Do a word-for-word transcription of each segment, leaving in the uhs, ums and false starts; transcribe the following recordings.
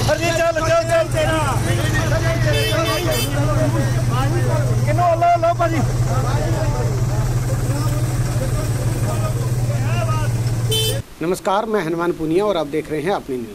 अरे चल चल चल तेरा किनो लो लो भाजी। नमस्कार, मैं हनुमान पुनिया और आप देख रहे हैं अपनी न्यूज़।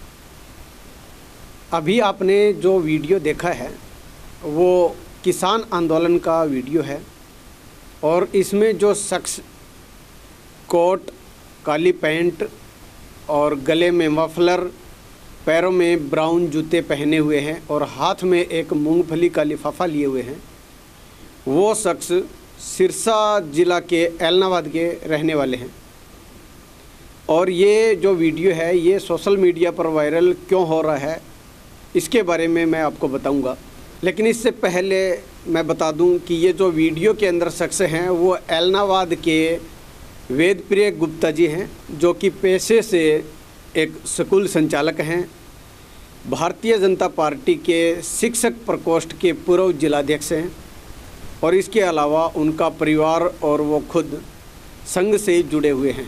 अभी आपने जो वीडियो देखा है वो किसान आंदोलन का वीडियो है और इसमें जो शख्स कोट, काली पैंट और गले में मफलर, पैरों में ब्राउन जूते पहने हुए हैं और हाथ में एक मूंगफली का लिफाफा लिए हुए हैं, वो शख्स सिरसा ज़िला के ऐलनाबाद के रहने वाले हैं। और ये जो वीडियो है ये सोशल मीडिया पर वायरल क्यों हो रहा है इसके बारे में मैं आपको बताऊंगा। लेकिन इससे पहले मैं बता दूं कि ये जो वीडियो के अंदर शख्स हैं वो ऐलनाबाद के वेदप्रिय गुप्ता जी हैं, जो कि पेशे से एक स्कूल संचालक हैं, भारतीय जनता पार्टी के शिक्षक प्रकोष्ठ के पूर्व जिलाध्यक्ष हैं और इसके अलावा उनका परिवार और वो खुद संघ से जुड़े हुए हैं।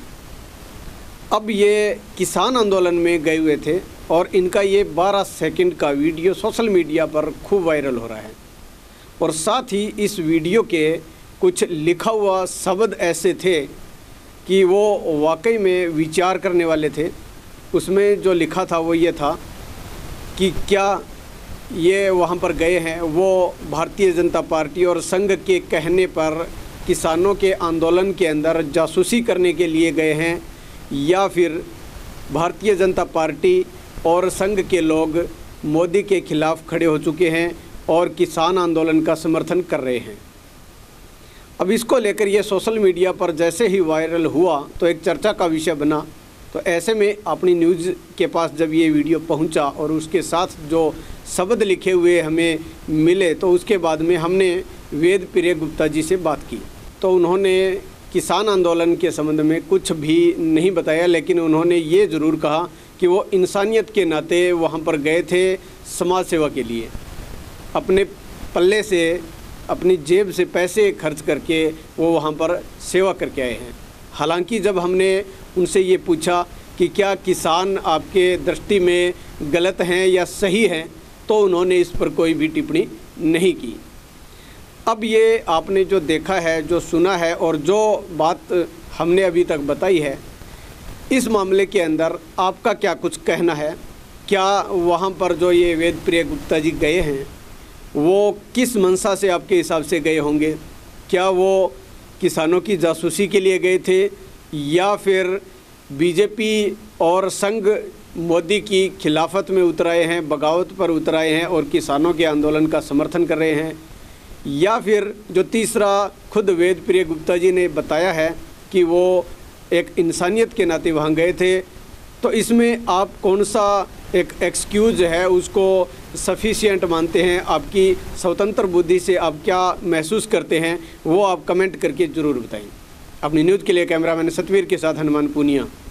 अब ये किसान आंदोलन में गए हुए थे और इनका ये बारह सेकंड का वीडियो सोशल मीडिया पर खूब वायरल हो रहा है और साथ ही इस वीडियो के कुछ लिखा हुआ शब्द ऐसे थे कि वो वाकई में विचार करने वाले थे। उसमें जो लिखा था वो ये था कि क्या ये वहाँ पर गए हैं वो भारतीय जनता पार्टी और संघ के कहने पर किसानों के आंदोलन के अंदर जासूसी करने के लिए गए हैं, या फिर भारतीय जनता पार्टी और संघ के लोग मोदी के खिलाफ खड़े हो चुके हैं और किसान आंदोलन का समर्थन कर रहे हैं। अब इसको लेकर ये सोशल मीडिया पर जैसे ही वायरल हुआ तो एक चर्चा का विषय बना। तो ऐसे में अपनी न्यूज़ के पास जब ये वीडियो पहुंचा और उसके साथ जो शब्द लिखे हुए हमें मिले तो उसके बाद में हमने वेदप्रिय गुप्ता जी से बात की। तो उन्होंने किसान आंदोलन के संबंध में कुछ भी नहीं बताया, लेकिन उन्होंने ये ज़रूर कहा कि वो इंसानियत के नाते वहाँ पर गए थे समाज सेवा के लिए, अपने पल्ले से अपनी जेब से पैसे खर्च करके वो वहाँ पर सेवा करके आए हैं। हालांकि जब हमने उनसे ये पूछा कि क्या किसान आपके दृष्टि में गलत हैं या सही हैं, तो उन्होंने इस पर कोई भी टिप्पणी नहीं की। अब ये आपने जो देखा है, जो सुना है और जो बात हमने अभी तक बताई है, इस मामले के अंदर आपका क्या कुछ कहना है? क्या वहाँ पर जो ये वेदप्रिय गुप्ता जी गए हैं वो किस मंशा से आपके हिसाब से गए होंगे? क्या वो किसानों की जासूसी के लिए गए थे या फिर बीजेपी और संघ मोदी की खिलाफत में उतर आए हैं, बगावत पर उतर आए हैं और किसानों के आंदोलन का समर्थन कर रहे हैं? या फिर जो तीसरा खुद वेदप्रिय गुप्ता जी ने बताया है कि वो एक इंसानियत के नाते वहाँ गए थे, तो इसमें आप कौन सा एक एक्सक्यूज़ है उसको सफिशिएंट मानते हैं? आपकी स्वतंत्र बुद्धि से आप क्या महसूस करते हैं वो आप कमेंट करके ज़रूर बताएं। अपनी न्यूज़ के लिए कैमरामैन सतवीर के साथ हनुमान पुनिया।